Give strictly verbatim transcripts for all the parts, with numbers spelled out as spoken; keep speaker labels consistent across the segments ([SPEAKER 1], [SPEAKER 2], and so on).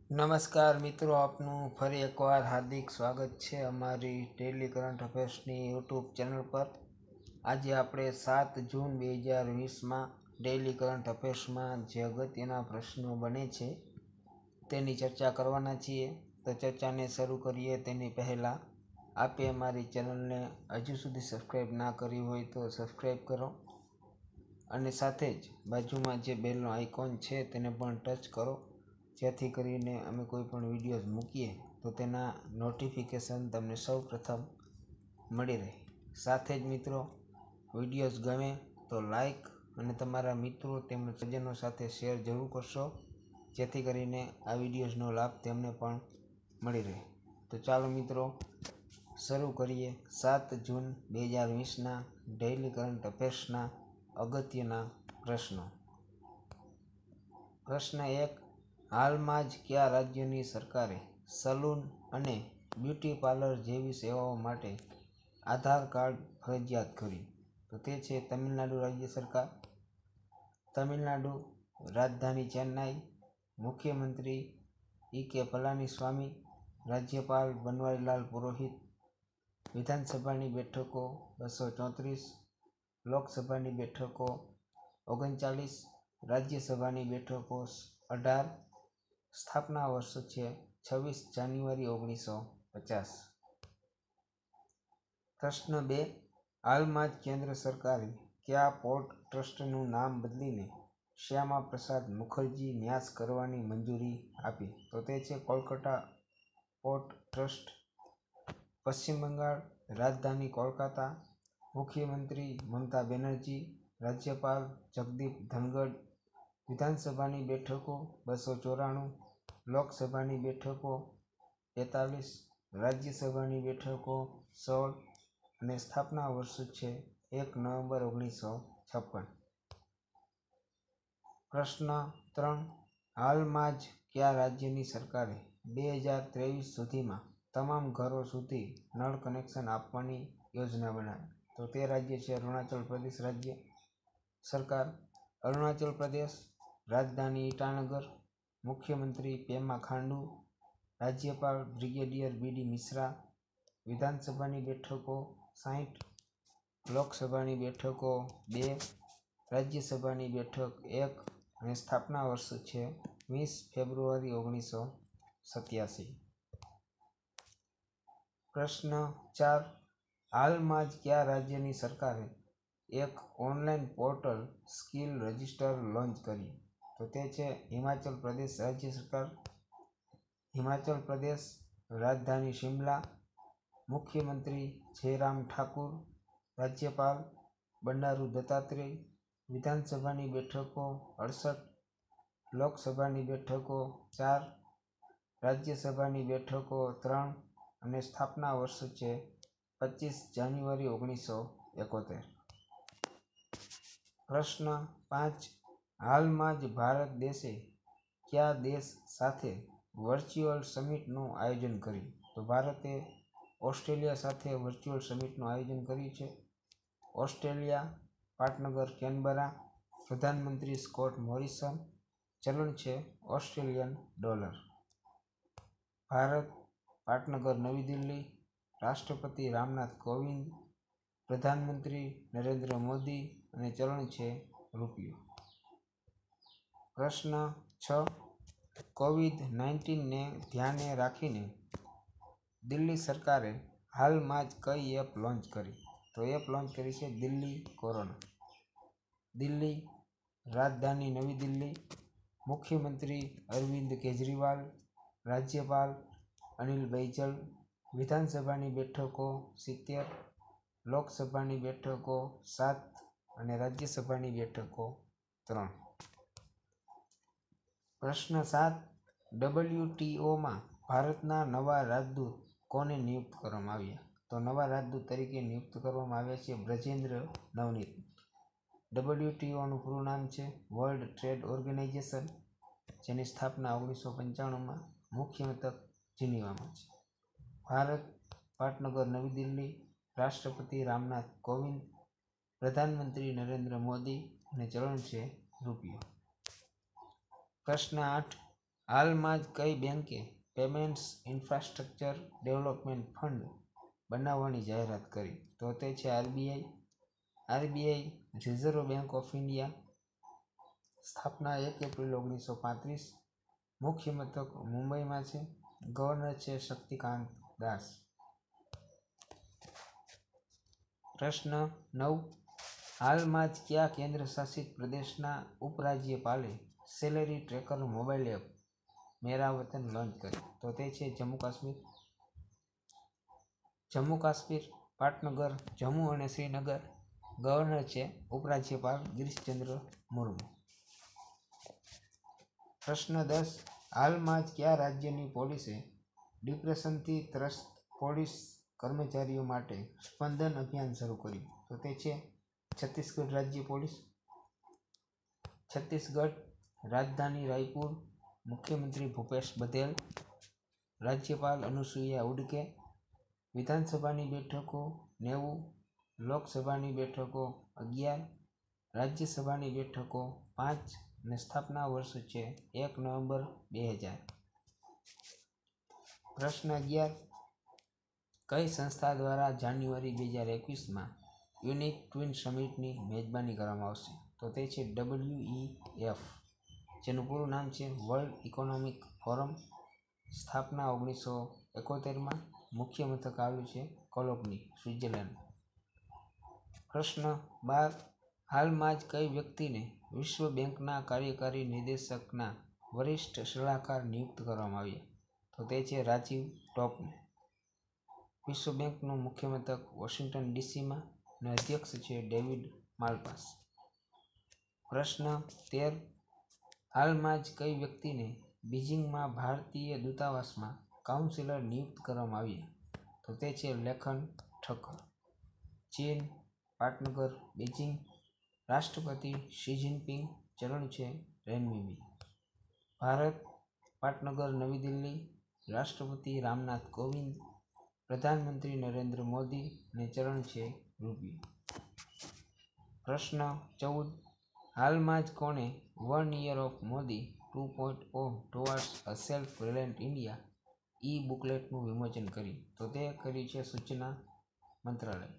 [SPEAKER 1] નમસ્કાર મિત્રો, આપનું ફરી એકવાર હાર્દિક સ્વાગત છે અમારી ડેલી કરંટ અફેર્સની યુટ્યુબ ચેનલ પર। આજે આપણે સાત જૂન બે હજાર વીસમાં ડેલી કરંટ અફેર્સમાં જે અગત્યના પ્રશ્નો બને છે તેની ચર્ચા કરવાના છીએ। તો ચર્ચાને શરૂ કરીએ તેની પહેલાં આપે અમારી ચેનલને હજુ સુધી સબસ્ક્રાઈબ ના કરી હોય તો સબસ્ક્રાઈબ કરો અને સાથે જ બાજુમાં જે બેલનો આઇકોન છે તેને પણ ટચ કરો, જેથી કરીને અમે કોઈ પણ વિડીયોઝ મૂકીએ તો તેના નોટિફિકેશન તમને સૌ પ્રથમ મળી રહે। સાથે જ મિત્રો, વિડીયોઝ ગમે તો લાઈક અને તમારા મિત્રો તેમજ સજ્જનો સાથે શેર જરૂર કરશો, જેથી કરીને આ વિડીયોઝનો લાભ તેમને પણ મળી રહે। તો ચાલો મિત્રો શરૂ કરીએ સાત જૂન બે હજાર વીસના ડેઇલી કરંટ અફેર્સના અગત્યના પ્રશ્નો। પ્રશ્ન એક, હાલમાં જ કયા રાજ્યની સરકારે સલૂન અને બ્યુટી પાર્લર જેવી સેવાઓ માટે આધાર કાર્ડ ફરજિયાત કર્યું? તો તે છે તમિલનાડુ રાજ્ય સરકાર। તમિલનાડુ રાજધાની ચેન્નાઈ, મુખ્યમંત્રી ઈ કે પલાનીસ્વામી, રાજ્યપાલ બનવારીલાલ પુરોહિત। વિધાનસભાની બેઠકો બસો ચોત્રીસ, લોકસભાની બેઠકો ઓગણચાલીસ, રાજ્યસભાની બેઠકો અઢાર। સ્થાપના વર્ષ છે છવ્વીસ જાન્યુઆરી ઓગણીસો પચાસ। પ્રશ્ન બે, હાલમાં જ કેન્દ્ર સરકારે કયા પોર્ટ ટ્રસ્ટનું નામ બદલીને શ્યામા પ્રસાદ મુખર્જી ન્યાસ કરવાની મંજૂરી આપી? તો તે છે કોલકાતા પોર્ટ ટ્રસ્ટ। પશ્ચિમ બંગાળ રાજધાની કોલકાતા, મુખ્યમંત્રી મમતા બેનર્જી, રાજ્યપાલ જગદીપ ધનગડ। વિધાનસભાની બેઠકો બસો ચોરાણું, લોકસભાની બેઠકો બેતાલીસ, રાજ્યસભાની બેઠકો સોળ અને સ્થાપના વર્ષ છે એક નવેમ્બર ઓગણીસો છપ્પન। પ્રશ્ન ત્રણ, હાલમાં જ કયા રાજ્યની સરકારે બે હજાર ત્રેવીસ સુધીમાં તમામ ઘરો સુધી નળ કનેક્શન આપવાની યોજના બનાવી? તો તે રાજ્ય છે અરુણાચલ પ્રદેશ રાજ્ય સરકાર। અરુણાચલ પ્રદેશ રાજધાની ઈટાનગર, મુખ્યમંત્રી પેમા ખાંડુ, રાજ્યપાલ બ્રિગેડિયર બી ડી મિશ્રા। વિધાનસભાની બેઠકો સાઠ, લોકસભાની બેઠકો બે, રાજ્યસભાની બેઠક એક અને સ્થાપના વર્ષ છે વીસ ફેબ્રુઆરી ઓગણીસો સત્યાસી। પ્રશ્ન ચાર, હાલમાં જ કયા રાજ્યની સરકારે એક online portal skill register launch કર્યું? તો તે છે હિમાચલ પ્રદેશ રાજ્ય સરકાર। હિમાચલ પ્રદેશ રાજધાની શિમલા, મુખ્યમંત્રી જયરામ ઠાકુર, રાજ્યપાલ બંડારુ દત્તાત્રેય। વિધાનસભાની બેઠકો અડસઠ, લોકસભાની બેઠકો ચાર, રાજ્યસભાની બેઠકો ત્રણ અને સ્થાપના વર્ષ છે પચીસ જાન્યુઆરી ઓગણીસો એકોતેર। પ્રશ્ન પાંચ, હાલમાં જ ભારત દેશે કયા દેશ સાથે વર્ચ્યુઅલ સમિટનું આયોજન કર્યું? તો ભારતે ઓસ્ટ્રેલિયા સાથે વર્ચ્યુઅલ સમિટનું આયોજન કર્યું છે। ઓસ્ટ્રેલિયા પાટનગર કેનબરા, પ્રધાનમંત્રી સ્કોટ મોરિસન, ચલણ છે ઓસ્ટ્રેલિયન ડોલર। ભારત પાટનગર નવી દિલ્હી, રાષ્ટ્રપતિ રામનાથ કોવિંદ, પ્રધાનમંત્રી નરેન્દ્ર મોદી અને ચલણ છે રૂપિયો। પ્રશ્ન છ, કોવિડ નાઇન્ટીનને ધ્યાને રાખીને દિલ્હી સરકારે હાલમાં જ કઈ એપ લોન્ચ કરી? તો એપ લોન્ચ કરી છે દિલ્હી કોરોના। દિલ્હી રાજધાની નવી દિલ્હી, મુખ્યમંત્રી અરવિંદ કેજરીવાલ, રાજ્યપાલ અનિલ બૈજલ। વિધાનસભાની બેઠકો સિત્તેર, લોકસભાની બેઠકો સાત અને રાજ્યસભાની બેઠકો ત્રણ। પ્રશ્ન સાત, ડબલ્યુ ટી ઓમાં ભારતના નવા રાજદૂત કોને નિયુક્ત કરવામાં આવ્યા? તો નવા રાજદૂત તરીકે નિયુક્ત કરવામાં આવ્યા છે બ્રજેન્દ્ર નવનીત। ડબલ્યુ ટી ઓનું પૂરું નામ છે વર્લ્ડ ટ્રેડ ઓર્ગેનાઇઝેશન, જેની સ્થાપના ઓગણીસો પંચાણુંમાં મુખ્ય મથક જીનીવામાં છે। ભારત પાટનગર નવી દિલ્હી, રાષ્ટ્રપતિ રામનાથ કોવિંદ, પ્રધાનમંત્રી નરેન્દ્ર મોદી અને ચલણ છે રૂપિયો। પ્રશ્ન આઠ, હાલમાં જ કઈ બેંકે પેમેન્ટ્સ ઇન્ફ્રાસ્ટ્રક્ચર ડેવલપમેન્ટ ફંડ બનાવવાની જાહેરાત કરી? તો તે છે RBI. RBI reserve bank of India. સ્થાપના એક એપ્રિલ ઓગણીસો પાંત્રીસ. મુખ્ય મથક મુંબઈમાં છે. ગવર્નર છે શક્તિકાંત દાસ. પ્રશ્ન નવ. હાલમાં જ કયા કેન્દ્ર શાસિત પ્રદેશના ઉપરાજ્યપાલે salary tracker mobile app Mera Watan launch કરી? તો તે છે જમ્મુ કાશ્મીર. જમ્મુ કાશ્મીર, પાટનગર, જમ્મુ અને શ્રીનગર. ગવર્નર છે ઉપરાજ્યપાલ ગિરીશચંદ્ર મુર્મુ. પ્રશ્ન દસ. હાલમાં જ કયા રાજ્યની પોલીસે ડિપ્રેશનથી ત્રસ્ત પોલીસ કર્મચારીઓ માટે સ્પંદન અભિયાન શરૂ કર્યું? તો તે છે છત્તીસગઢ રાજ્ય પોલીસ. છત્તીસગઢ. રાજધાની રાયપુર. મુખ્યમંત્રી ભૂપેશ બધેલ. રાજ્યપાલ અનુસુઈયા ઉડકે. વિધાનસભાની બેઠકો નેવું. લોકસભાની બેઠકો અગિયાર. રાજ્યસભાની બેઠકો પાંચ. અને સ્થાપના વર્ષ છે એક નવેમ્બર બે હજાર. પ્રશ્ન અગિયાર. કઈ સંસ્થા દ્વારા જાન્યુઆરી બે હજાર એકવીસમાં યુનિક ટ્વિન સમિટની મેજબાની કરવામાં આવશે? તો તે છે ડબલ્યુ ઈ એફ, જેનું પૂરું નામ છે વર્લ્ડ ઇકોનોમિક ફોરમ. સ્થાપના ઓગણીસો એકોતેરમાં. મુખ્ય મથક આવેલું છે કોલોગ્ની, સ્વિટ્ઝરલેન્ડ. પ્રશ્ન બાર. હાલમાં જ કઈ વ્યક્તિને વિશ્વ બેંકના કાર્યકારી નિદેશકના વરિષ્ઠ સલાહકાર નિયુક્ત કરવામાં આવ્યા? તો તે છે રાજીવ ટોપને. વિશ્વ બેંકનું મુખ્ય મથક વોશિંગ્ટન ડીસીમાં અને અધ્યક્ષ છે ડેવિડ માલપાસ. પ્રશ્ન તેર. હાલમાં જ કઈ વ્યક્તિને બીજિંગમાં ભારતીય દૂતાવાસમાં કાઉન્સિલર નિયુક્ત કરવામાં આવ્યા? તો તે છે લેખન ઠક્કર. ચીન, પાટનગર, બીજિંગ. રાષ્ટ્રપતિ શી જિનપિંગ. ચલણ છે રેનમિબી. ભારત, પાટનગર, નવી દિલ્હી. રાષ્ટ્રપતિ રામનાથ કોવિંદ. પ્રધાનમંત્રી નરેન્દ્ર મોદી અને ચલણ છે રૂપિયો. પ્રશ્ન ચૌદ. હાલમાં જ કોણે one year of Modi two point O towards a self reliant India e બુકલેટનું વિમોચન કર્યું? તો તે કર્યું છે સૂચના મંત્રાલય.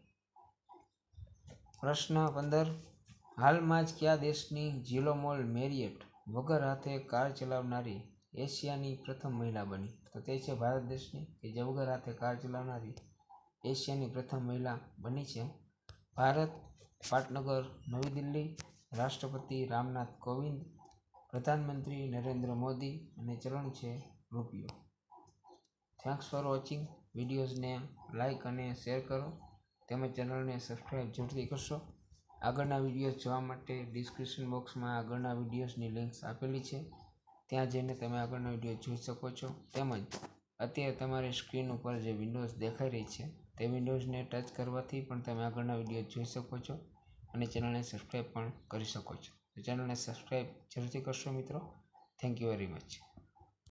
[SPEAKER 1] પ્રશ્ન પંદર. હાલમાં જ કયા દેશની ઝિલોમોલ મેરિયટ વગર હાથે કાર ચલાવનારી એશિયાની પ્રથમ મહિલા બની? તો તે છે ભારત દેશની, કે જે વગર હાથે કાર ચલાવનારી એશિયાની પ્રથમ મહિલા બની છે. ભારત, પાટનગર, નવી દિલ્હી. રાષ્ટ્રપતિ રામનાથ કોવિંદ. પ્રધાનમંત્રી નરેન્દ્ર મોદી અને ચલણ છે રૂપિયો. Thanks for watching. વિડીયોઝને લાઇક અને શેર કરો, તેમજ ચેનલને સબસ્ક્રાઈબ જરૂરથી કરશો. આગળના વિડીયોઝ જોવા માટે ડિસ્ક્રિપ્શન બોક્સમાં આગળના વિડીયોઝની લિંક્સ આપેલી છે, ત્યાં જઈને તમે આગળના વિડીયો જોઈ શકો છો. તેમજ અત્યારે તમારી સ્ક્રીન ઉપર જે વિન્ડોઝ દેખાઈ રહી છે તે વિન્ડોઝને ટચ કરવાથી પણ તમે આગળના વિડીયો જોઈ શકો છો અને ચેનલને સબસ્ક્રાઈબ પણ કરી શકો છો. તો ચેનલને સબસ્ક્રાઈબ જરૂરથી કરશો મિત્રો. Thank you very much.